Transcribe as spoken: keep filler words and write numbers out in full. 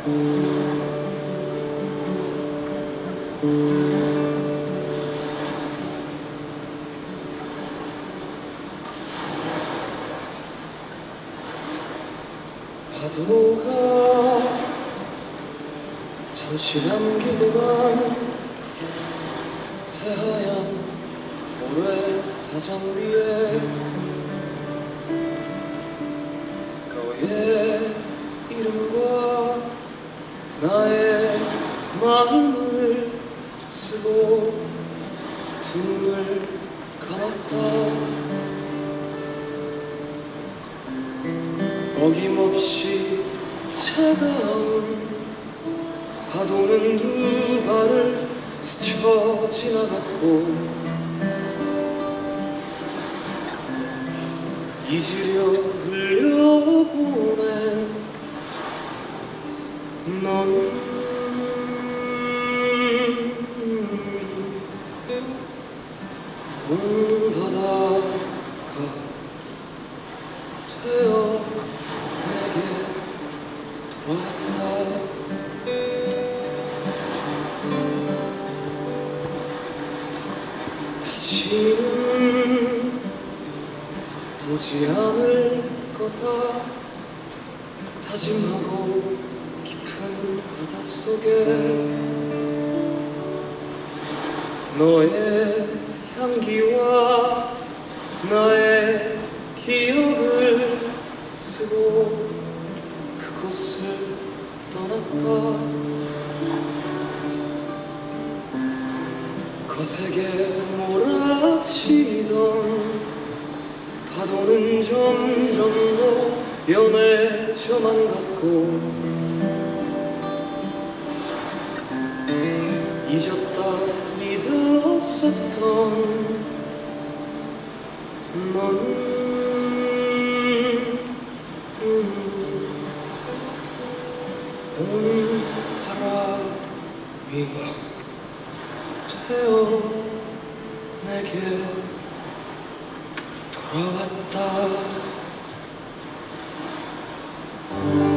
파도가 잠시 남기고만 새하얀 모래사장 위에 너의 이름과 나의 마음을 쓰고 두 눈을 감았다. 어김없이 차가운 파도는 두 발을 스쳐 지나갔고 잊으려 흘려보낸 넌 온 바다가 되어 내게 돌아왔다. 다시는 오지 않을 거다 다짐하고 깊은 바닷속에 너의 향기와 나의 기억을 쓰고 그곳을 떠났다. 거세게 몰아치던 파도는 점점 더 연해져만 갔고 잊었다 믿었었던 넌 온 바람이 되어 내게 돌아왔다.